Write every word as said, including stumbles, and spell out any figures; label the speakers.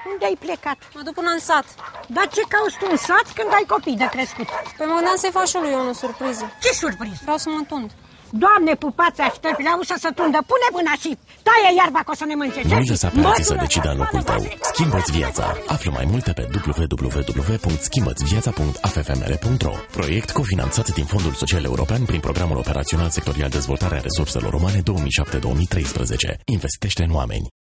Speaker 1: Unde ai plecat?
Speaker 2: Mă duc până în sat.
Speaker 1: Dar ce cauți tu în sat când ai copii de crescut?
Speaker 2: Pe mă gândeam să-i fac și lui Ion o surpriză.
Speaker 1: Ce surpriză?
Speaker 2: Vreau să mă întund.
Speaker 1: Doamne, pupați aștept la ușă să tundă. Pune până și taie iarba că o să ne mânce.
Speaker 3: Nu lăsa pe alții să decidă în locul tău. Schimbă-ți viața. Află mai multe pe w w w punct schimbă-ți viața punct a f f m r punct r o. Proiect cofinanțat din Fondul Social European prin Programul Operațional Sectorial Dezvoltarea Resurselor Umane două mii șapte două mii treisprezece. Investește în oameni.